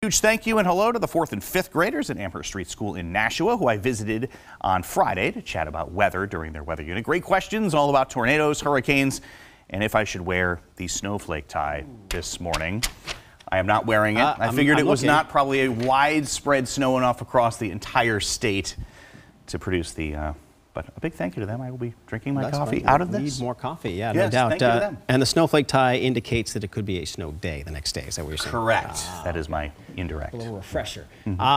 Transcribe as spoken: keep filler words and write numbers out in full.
Huge thank you and hello to the fourth and fifth graders at Amherst Street School in Nashua, who I visited on Friday to chat about weather during their weather unit. Great questions all about tornadoes, hurricanes, and if I should wear the snowflake tie this morning. I am not wearing it. Uh, I figured I'm, I'm it was looking. not probably a widespread snow enough across the entire state to produce the, uh, but a big thank you to them. I will be drinking my That's coffee fine. out of We this. Need more coffee, yeah, Yes, no doubt. thank you to Uh, them. and the snowflake tie indicates that it could be a snow day the next day. Is that what you're saying? Correct. Ah. That is my indirect. A little refresher. Mm-hmm. uh,